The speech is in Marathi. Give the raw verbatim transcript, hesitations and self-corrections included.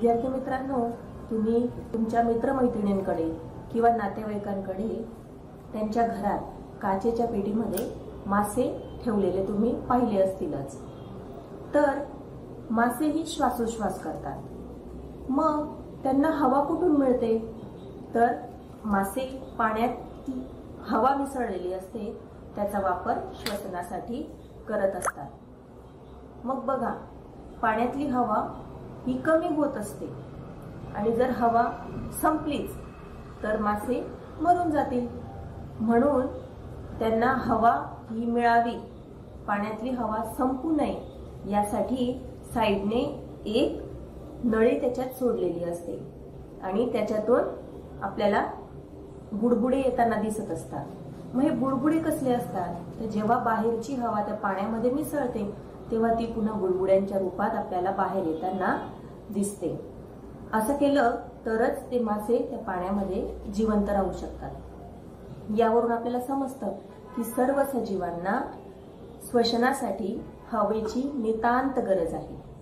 विद्यार्थी मित्रांनो, तुम्ही तुमच्या मित्रमैत्रिणींकडे किंवा नातेवाईकांकडे त्यांच्या घरात काचेच्या पेटीमध्ये मासे ठेवलेले तुम्ही पाहिले असतीलच। तर मासेही श्वासोश्वास करतात, मग त्यांना हवा कुठून मिळते? तर मासे पाण्यात हवा मिसळलेली असते, त्याचा वापर श्वसनासाठी करत असतात। मग बघा, पाण्यातली हवा ही कमी होत असते आणि जर हवा संपलीच तर मासे मरून जातील। म्हणून त्यांना हवा ही मिळावी, पाण्यातली हवा संपू नये यासाठी साइडने एक नळी त्याच्यात सोडलेली असते आणि त्याच्यातून आपल्याला बुडबुडे येताना दिसत असतात। मग हे बुडबुडे कसले असतात? तर जेव्हा बाहेरची हवा त्या पाण्यामध्ये मिसळते तेव्हा ती पुन्हा बुडबुड्यांच्या रूपात आपल्याला बाहेर येताना दिसते। असं केलं तरच ते मासे त्या पाण्यामध्ये जिवंत राहू शकतात। यावरून आपल्याला समजतं की सर्व सजीवांना श्वसनासाठी हवेची नितांत गरज आहे।